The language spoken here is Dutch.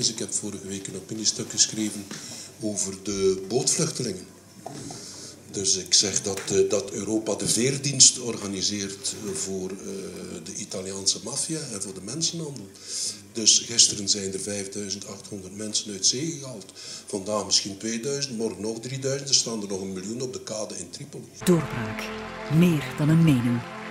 is. Ik heb vorige week een opiniestuk geschreven over de bootvluchtelingen. Dus ik zeg dat Europa de veerdienst organiseert voor de Italiaanse maffia en voor de mensenhandel. Dus gisteren zijn er 5800 mensen uit zee gehaald. Vandaag misschien 2000, morgen nog 3000. Er staan er nog 1 miljoen op de kade in Tripoli. Doorbraak. Meer dan een mening.